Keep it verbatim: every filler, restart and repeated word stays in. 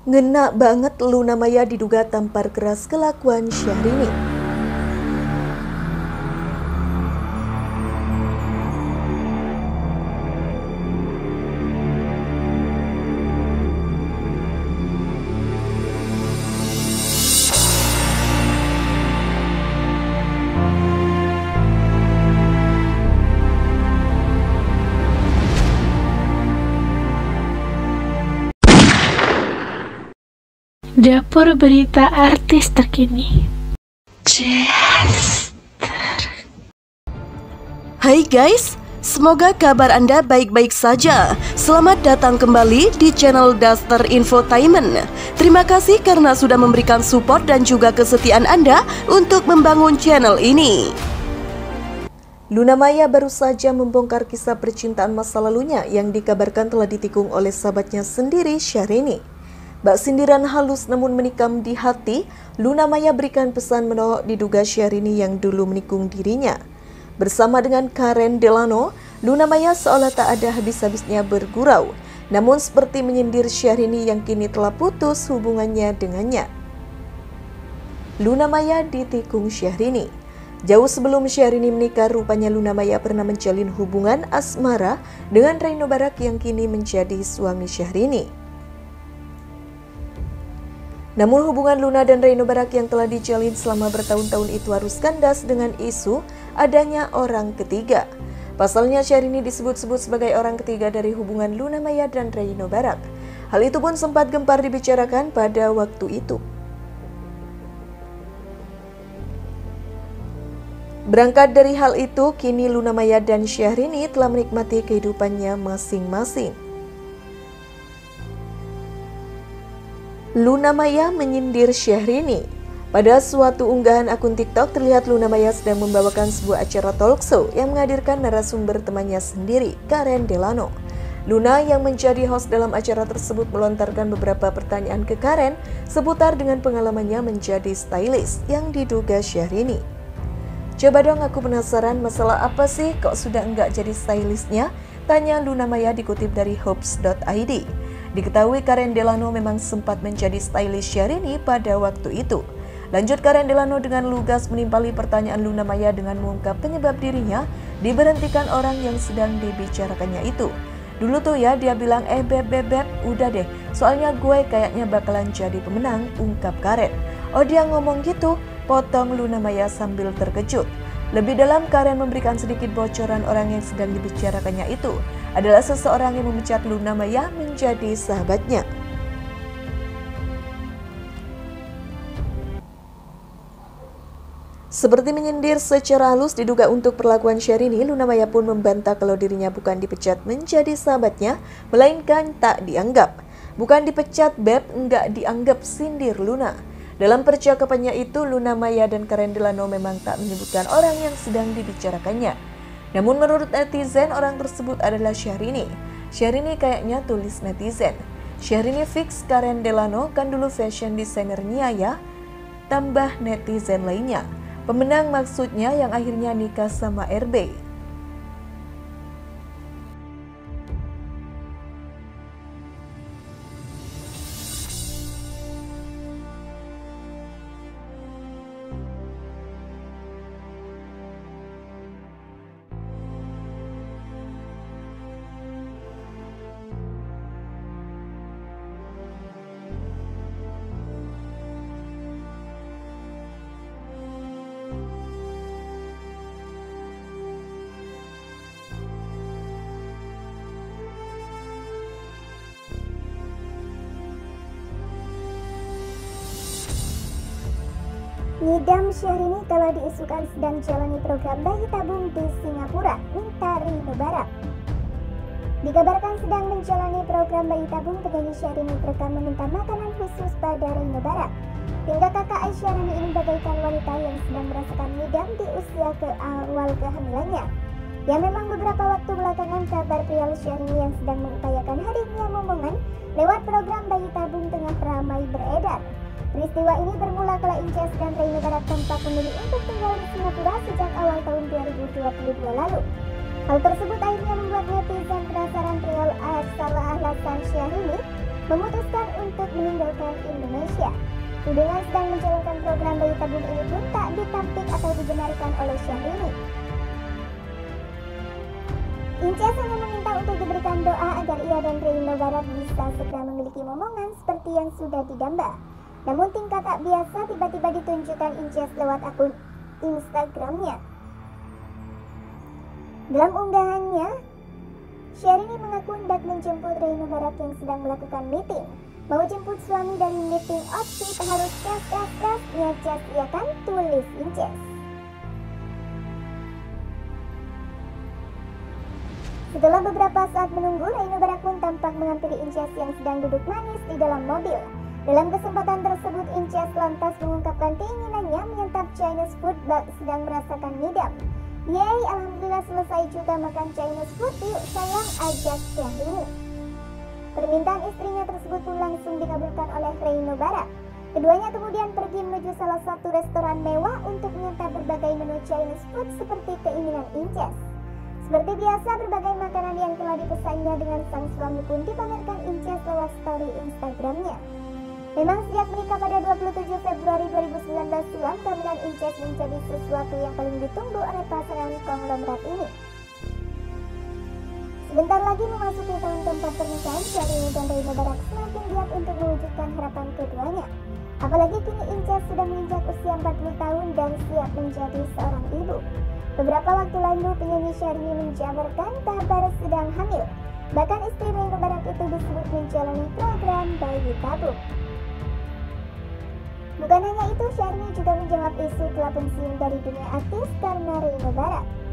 Ngena banget Luna Maya diduga tampar keras kelakuan Syahrini. Dapur berita artis terkini. Chester. Hai guys, semoga kabar Anda baik-baik saja. Selamat datang kembali di channel Duster Infotainment. Terima kasih karena sudah memberikan support dan juga kesetiaan Anda untuk membangun channel ini. Luna Maya baru saja membongkar kisah percintaan masa lalunya yang dikabarkan telah ditikung oleh sahabatnya sendiri, Syahrini. Bak sindiran halus namun menikam di hati, Luna Maya berikan pesan menolak diduga Syahrini yang dulu menikung dirinya. Bersama dengan Karen Delano, Luna Maya seolah tak ada habis-habisnya bergurau, namun seperti menyindir Syahrini yang kini telah putus hubungannya dengannya. Luna Maya ditikung Syahrini. Jauh sebelum Syahrini menikah, rupanya Luna Maya pernah menjalin hubungan asmara dengan Reino Barak yang kini menjadi suami Syahrini. Namun hubungan Luna dan Reino Barak yang telah dijalin selama bertahun-tahun itu harus kandas dengan isu adanya orang ketiga. Pasalnya Syahrini disebut-sebut sebagai orang ketiga dari hubungan Luna Maya dan Reino Barak. Hal itu pun sempat gempar dibicarakan pada waktu itu. Berangkat dari hal itu, kini Luna Maya dan Syahrini telah menikmati kehidupannya masing-masing. Luna Maya menyindir Syahrini. Pada suatu unggahan akun TikTok terlihat Luna Maya sedang membawakan sebuah acara talk show yang menghadirkan narasumber temannya sendiri, Karen Delano. Luna yang menjadi host dalam acara tersebut melontarkan beberapa pertanyaan ke Karen seputar dengan pengalamannya menjadi stylist yang diduga Syahrini. Coba dong, aku penasaran masalah apa sih kok sudah enggak jadi stylistnya? Tanya Luna Maya dikutip dari hopes dot i d. Diketahui Karen Delano memang sempat menjadi stylist Syahrini pada waktu itu. Lanjut Karen Delano dengan lugas menimpali pertanyaan Luna Maya dengan mengungkap penyebab dirinya diberhentikan orang yang sedang dibicarakannya itu. Dulu tuh ya dia bilang, eh beb beb beb udah deh, soalnya gue kayaknya bakalan jadi pemenang, ungkap Karen. Oh dia ngomong gitu, potong Luna Maya sambil terkejut. Lebih dalam, Karen memberikan sedikit bocoran orang yang sedang dibicarakannya itu adalah seseorang yang memecat Luna Maya menjadi sahabatnya. Seperti menyindir secara halus diduga untuk perlakuan Syahrini, Luna Maya pun membantah kalau dirinya bukan dipecat menjadi sahabatnya, melainkan tak dianggap. Bukan dipecat beb, enggak dianggap, sindir Luna. Dalam percakapannya itu, Luna Maya dan Karen Delano memang tak menyebutkan orang yang sedang dibicarakannya. Namun menurut netizen, orang tersebut adalah Syahrini. Syahrini kayaknya, tulis netizen. Syahrini fix Karen Delano kan dulu fashion designernya ya. Tambah netizen lainnya. Pemenang maksudnya yang akhirnya nikah sama R B. Ngidam Syahrini telah diisukan sedang jalani program bayi tabung di Singapura, minta Reino Barak. Dikabarkan sedang menjalani program bayi tabung, penyanyi Syahrini terekam meminta makanan khusus pada Reino Barak. Hingga kakak Syahrini ini bagaikan wanita yang sedang merasakan ngidam di usia ke awal kehamilannya. Ya memang beberapa waktu belakangan kabar pria Syahrini yang sedang mengupayakan hadirnya momongan lewat program bayi tabung tengah ramai beredar. Peristiwa ini bermula kala Inces dan Reino Barak tempat memilih untuk tinggal di Singapura sejak awal tahun dua ribu dua puluh dua lalu. Hal tersebut akhirnya membuat netizen penasaran perihal asal alasan Syahrini memutuskan untuk meninggalkan Indonesia. Tudingan sedang menjalankan program bayi tabung ini pun tak ditampik atau dibenarkan oleh Syahrini. Inces hanya meminta untuk diberikan doa agar ia dan Reyno Barat bisa segera memiliki momongan seperti yang sudah didamba. Namun tingkah tak biasa tiba-tiba ditunjukkan Inces lewat akun Instagramnya. Dalam unggahannya, Syahrini mengaku hendak menjemput Reyno Barat yang sedang melakukan meeting. Mau jemput suami dari meeting outfit harus cas cas cas ya cas ya kan, tulis Inces. Setelah beberapa saat menunggu, Reyno Barat pun tampak menghampiri Inces yang sedang duduk manis di dalam mobil. Dalam kesempatan tersebut, Inces lantas mengungkapkan keinginannya menyantap Chinese food bak sedang merasakan ngidam. Yeay, alhamdulillah selesai juga makan Chinese food, yuk sayang, ajak Syahrini. Permintaan istrinya tersebut pun langsung dikabulkan oleh Reyno Barat. Keduanya kemudian pergi menuju salah satu restoran mewah untuk menyantap berbagai menu Chinese food seperti keinginan Inces. Seperti biasa, berbagai makanan yang telah dipesannya dengan sang suami pun dipamerkan Inces lewat story Instagramnya. Memang sejak menikah pada dua puluh tujuh Februari dua ribu sembilan belas silam, kehamilan Inces menjadi sesuatu yang paling ditunggu oleh pasangan konglomerat ini. Sebentar lagi memasuki tahun keempat pernikahan, Syahrini dan Reyno Barat semakin giat untuk mewujudkan harapan keduanya. Apalagi kini Inces sudah menginjak usia empat puluh tahun dan siap menjadi seorang ibu. Beberapa waktu lalu, penyanyi Syahrini menjabarkan kabar sedang hamil. Bahkan istri Reyno Barat itu disebut menjalani program bayi tabung. Bukan hanya itu, Syahrini juga menjawab isu telah pensiun dari dunia artis karena Reyno Barat.